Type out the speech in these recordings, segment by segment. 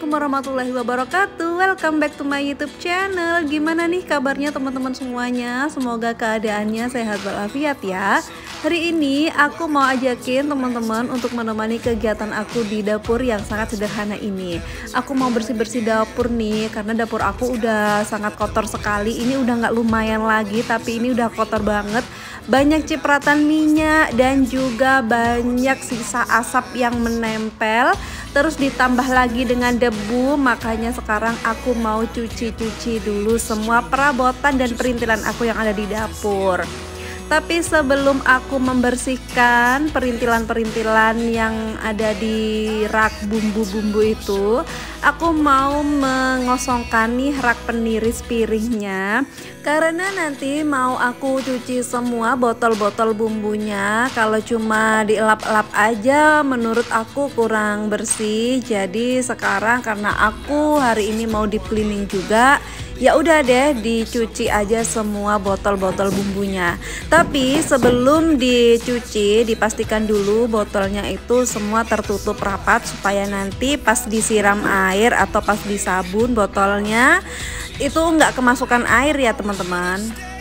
Assalamualaikum warahmatullahi wabarakatuh. Welcome back to my YouTube channel. Gimana nih kabarnya teman-teman semuanya? Semoga keadaannya sehat walafiat ya. Hari ini aku mau ajakin teman-teman untuk menemani kegiatan aku di dapur yang sangat sederhana ini. Aku mau bersih-bersih dapur nih, karena dapur aku udah sangat kotor sekali. Ini udah nggak lumayan lagi, tapi ini udah kotor banget. Banyak cipratan minyak dan juga banyak sisa asap yang menempel. Terus ditambah lagi dengan debu, makanya sekarang aku mau cuci-cuci dulu semua perabotan dan perintilan aku yang ada di dapur. Tapi sebelum aku membersihkan perintilan-perintilan yang ada di rak bumbu-bumbu itu, aku mau mengosongkan nih rak peniris piringnya, karena nanti mau aku cuci semua botol-botol bumbunya. Kalau cuma dielap-elap aja menurut aku kurang bersih. Jadi sekarang karena aku hari ini mau deep cleaning juga, ya udah deh dicuci aja semua botol-botol bumbunya. Tapi sebelum dicuci dipastikan dulu botolnya itu semua tertutup rapat, supaya nanti pas disiram air atau pas disabun botolnya itu nggak kemasukan air ya teman-teman.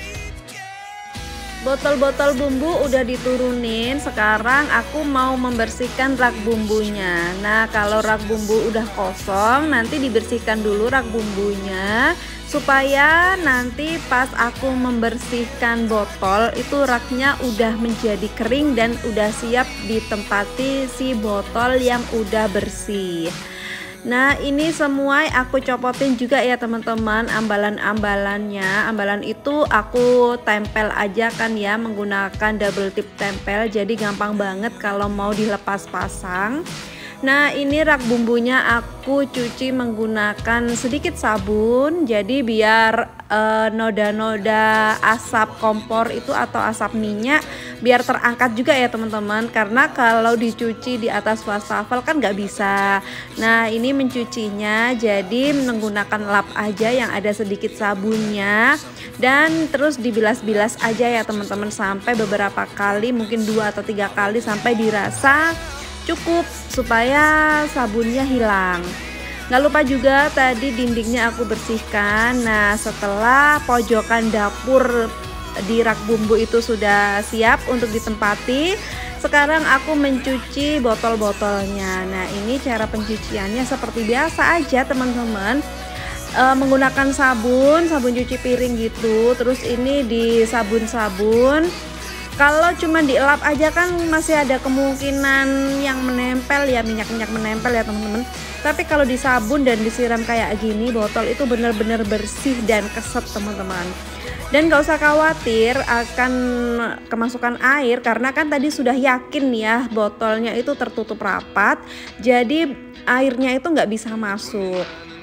Botol-botol bumbu udah diturunin, sekarang aku mau membersihkan rak bumbunya. Nah, kalau rak bumbu udah kosong, nanti dibersihkan dulu rak bumbunya, supaya nanti pas aku membersihkan botol itu raknya udah menjadi kering dan udah siap ditempati si botol yang udah bersih. Nah, ini semua aku copotin juga ya teman-teman, ambalan-ambalannya. Ambalan itu aku tempel aja kan ya, menggunakan double tip tempel, jadi gampang banget kalau mau dilepas pasang. Nah, ini rak bumbunya aku cuci menggunakan sedikit sabun, jadi biar noda-noda asap kompor itu atau asap minyak biar terangkat juga ya teman-teman, karena kalau dicuci di atas wastafel kan nggak bisa. Nah, ini mencucinya jadi menggunakan lap aja yang ada sedikit sabunnya, dan terus dibilas-bilas aja ya teman-teman sampai beberapa kali, mungkin 2 atau 3 kali sampai dirasa cukup supaya sabunnya hilang. Nggak lupa juga tadi dindingnya aku bersihkan. Nah, setelah pojokan dapur di rak bumbu itu sudah siap untuk ditempati, sekarang aku mencuci botol-botolnya. Nah, ini cara pencuciannya seperti biasa aja teman-teman, menggunakan sabun cuci piring gitu. Terus ini di sabun-sabun. Kalau cuma dielap aja kan masih ada kemungkinan yang menempel ya, minyak-minyak menempel ya teman-teman. Tapi kalau disabun dan disiram kayak gini, botol itu benar-benar bersih dan keset teman-teman. Dan gak usah khawatir akan kemasukan air, karena kan tadi sudah yakin ya botolnya itu tertutup rapat, jadi airnya itu nggak bisa masuk.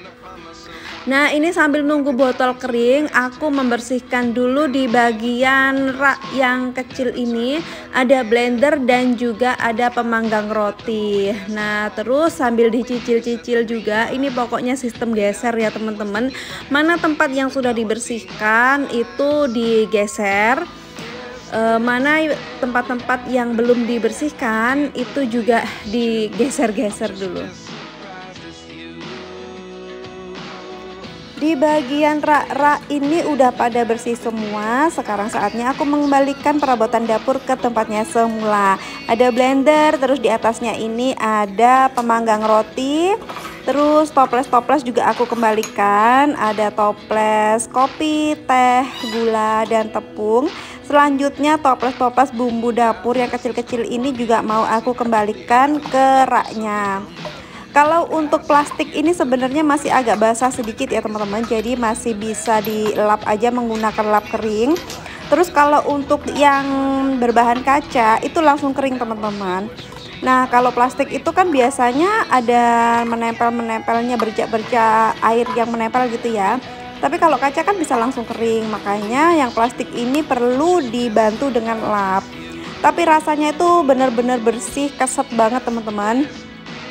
Nah, ini sambil nunggu botol kering, aku membersihkan dulu di bagian rak yang kecil ini. Ada blender dan juga ada pemanggang roti. Nah, terus sambil dicicil-cicil juga, ini pokoknya sistem geser ya teman-teman. Mana tempat yang sudah dibersihkan itu digeser, mana tempat-tempat yang belum dibersihkan itu juga digeser-geser dulu. Di bagian rak-rak ini udah pada bersih semua. Sekarang saatnya aku mengembalikan perabotan dapur ke tempatnya semula. Ada blender, terus di atasnya ini ada pemanggang roti. Terus toples-toples juga aku kembalikan. Ada toples kopi, teh, gula, dan tepung. Selanjutnya toples-toples bumbu dapur yang kecil-kecil ini juga mau aku kembalikan ke raknya. Kalau untuk plastik ini sebenarnya masih agak basah sedikit ya teman-teman, jadi masih bisa dilap aja menggunakan lap kering. Terus kalau untuk yang berbahan kaca itu langsung kering teman-teman. Nah, kalau plastik itu kan biasanya ada menempel-menempelnya, bercak-bercak air yang menempel gitu ya. Tapi kalau kaca kan bisa langsung kering, makanya yang plastik ini perlu dibantu dengan lap. Tapi rasanya itu benar-benar bersih, keset banget teman-teman.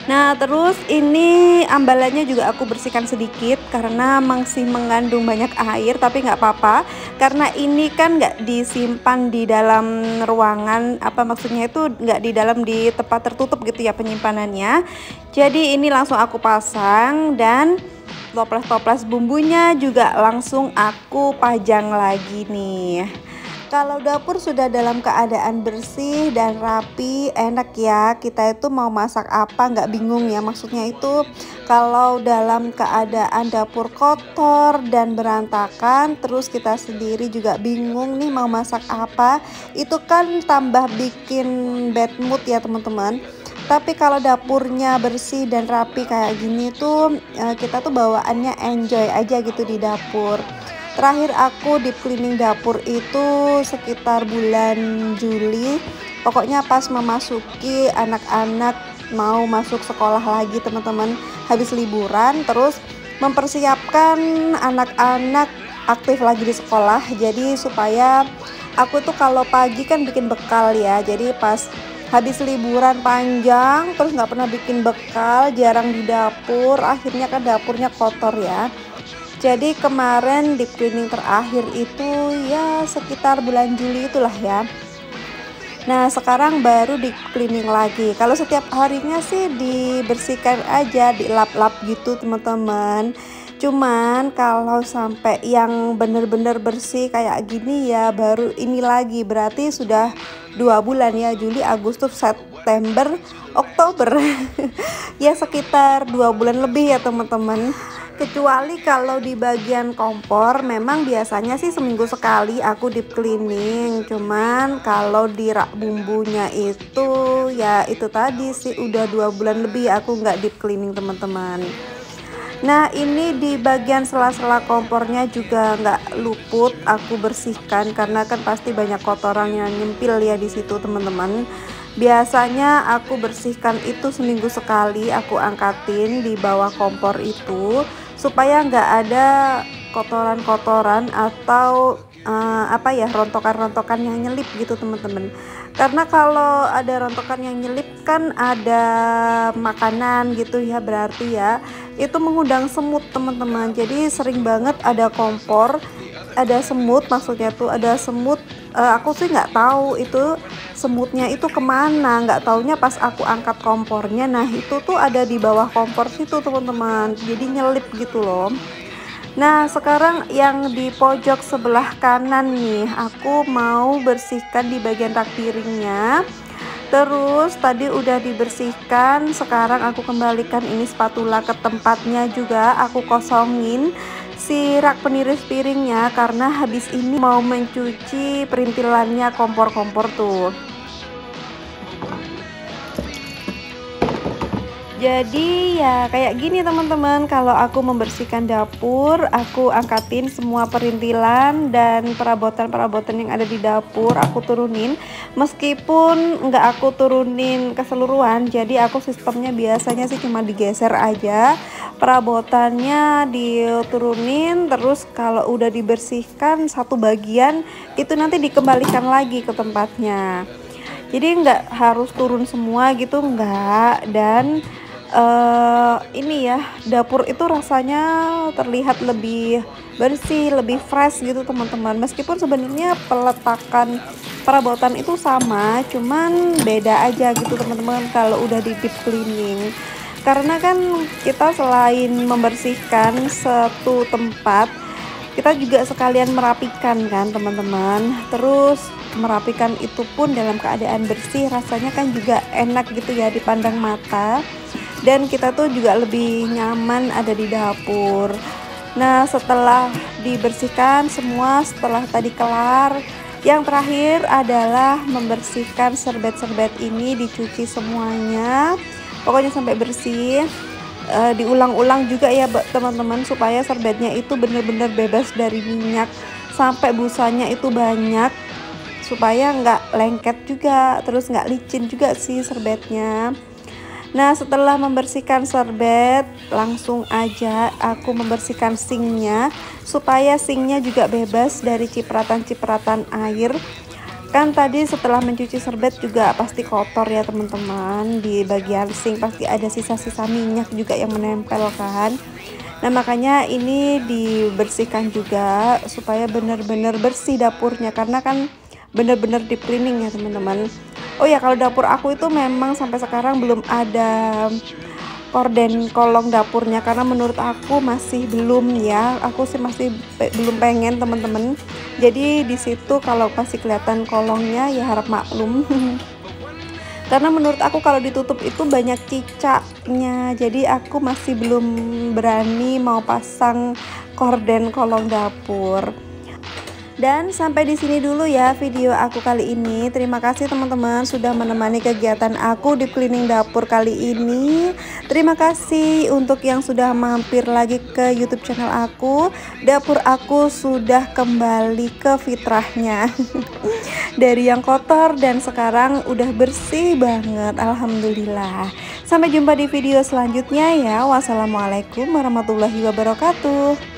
Nah, terus ini ambalannya juga aku bersihkan sedikit karena masih mengandung banyak air, tapi nggak apa-apa karena ini kan nggak disimpan di dalam ruangan, apa maksudnya itu nggak di dalam di tempat tertutup gitu ya penyimpanannya. Jadi ini langsung aku pasang dan toples-toples bumbunya juga langsung aku pajang lagi nih. Kalau dapur sudah dalam keadaan bersih dan rapi, enak ya. Kita itu mau masak apa nggak bingung ya. Maksudnya itu kalau dalam keadaan dapur kotor dan berantakan, terus kita sendiri juga bingung nih mau masak apa, itu kan tambah bikin bad mood ya teman-teman. Tapi kalau dapurnya bersih dan rapi kayak gini tuh, kita tuh bawaannya enjoy aja gitu di dapur. Terakhir aku deep cleaning dapur itu sekitar bulan Juli. Pokoknya pas memasuki anak-anak mau masuk sekolah lagi teman-teman, habis liburan, terus mempersiapkan anak-anak aktif lagi di sekolah. Jadi supaya aku tuh kalau pagi kan bikin bekal ya, jadi pas habis liburan panjang terus nggak pernah bikin bekal, jarang di dapur, akhirnya kan dapurnya kotor ya. Jadi kemarin deep cleaning terakhir itu ya sekitar bulan Juli itulah ya. Nah sekarang baru deep cleaning lagi. Kalau setiap harinya sih dibersihkan aja, dilap-lap gitu teman-teman. Cuman kalau sampai yang bener-bener bersih kayak gini ya baru ini lagi, berarti sudah 2 bulan ya, Juli, Agustus, September, Oktober. Ya sekitar 2 bulan lebih ya teman-teman. Kecuali kalau di bagian kompor memang biasanya sih seminggu sekali aku deep cleaning. Cuman kalau di rak bumbunya itu ya itu tadi sih udah 2 bulan lebih aku nggak deep cleaning teman-teman. Nah ini di bagian sela-sela kompornya juga nggak luput aku bersihkan karena kan pasti banyak kotoran yang nyempil ya di situ teman-teman. Biasanya aku bersihkan itu seminggu sekali, aku angkatin di bawah kompor itu supaya nggak ada kotoran-kotoran atau apa ya, rontokan-rontokan yang nyelip gitu teman-teman. Karena kalau ada rontokan yang nyelip kan ada makanan gitu ya, berarti ya itu mengundang semut teman-teman. Jadi sering banget ada kompor ada semut, maksudnya tuh ada semut. Aku sih nggak tahu itu semutnya itu kemana, nggak taunya pas aku angkat kompornya, nah itu tuh ada di bawah kompor situ teman-teman, jadi nyelip gitu loh. Nah sekarang yang di pojok sebelah kanan nih aku mau bersihkan di bagian rak piringnya. Terus tadi udah dibersihkan, sekarang aku kembalikan ini spatula ke tempatnya, juga aku kosongin si rak peniris piringnya karena habis ini mau mencuci perintilannya kompor-kompor tuh. Jadi ya kayak gini teman-teman, kalau aku membersihkan dapur, aku angkatin semua perintilan dan perabotan-perabotan yang ada di dapur, aku turunin. Meskipun nggak aku turunin keseluruhan, jadi aku sistemnya biasanya sih cuma digeser aja, perabotannya diturunin, terus kalau udah dibersihkan satu bagian, itu nanti dikembalikan lagi ke tempatnya. Jadi nggak harus turun semua gitu, nggak. Dan ini ya, dapur itu rasanya terlihat lebih bersih, lebih fresh gitu teman-teman. Meskipun sebenarnya peletakan perabotan itu sama, cuman beda aja gitu teman-teman kalau udah di deep cleaning. Karena kan kita selain membersihkan satu tempat, kita juga sekalian merapikan kan teman-teman. Terus merapikan itu pun dalam keadaan bersih, rasanya kan juga enak gitu ya dipandang mata, dan kita tuh juga lebih nyaman ada di dapur. Nah setelah dibersihkan semua, setelah tadi kelar, yang terakhir adalah membersihkan serbet-serbet ini, dicuci semuanya pokoknya sampai bersih. Diulang-ulang juga ya teman-teman supaya serbetnya itu benar-benar bebas dari minyak, sampai busanya itu banyak, supaya nggak lengket juga, terus nggak licin juga sih serbetnya. Nah setelah membersihkan serbet, langsung aja aku membersihkan sinknya supaya sinknya juga bebas dari cipratan-cipratan air. Kan tadi setelah mencuci serbet juga pasti kotor ya teman-teman, di bagian sink pasti ada sisa-sisa minyak juga yang menempel kan. Nah makanya ini dibersihkan juga supaya benar-benar bersih dapurnya, karena kan benar-benar deep cleaning ya teman-teman. Oh ya, kalau dapur aku itu memang sampai sekarang belum ada korden kolong dapurnya, karena menurut aku masih belum ya, aku sih masih belum pengen teman-teman. Jadi di situ kalau pasti kelihatan kolongnya ya harap maklum. Karena menurut aku kalau ditutup itu banyak cicaknya, jadi aku masih belum berani mau pasang korden kolong dapur. Dan sampai di sini dulu ya video aku kali ini. Terima kasih teman-teman sudah menemani kegiatan aku di cleaning dapur kali ini. Terima kasih untuk yang sudah mampir lagi ke YouTube channel aku. Dapur aku sudah kembali ke fitrahnya. Dari yang kotor dan sekarang udah bersih banget, alhamdulillah. Sampai jumpa di video selanjutnya ya. Wassalamualaikum warahmatullahi wabarakatuh.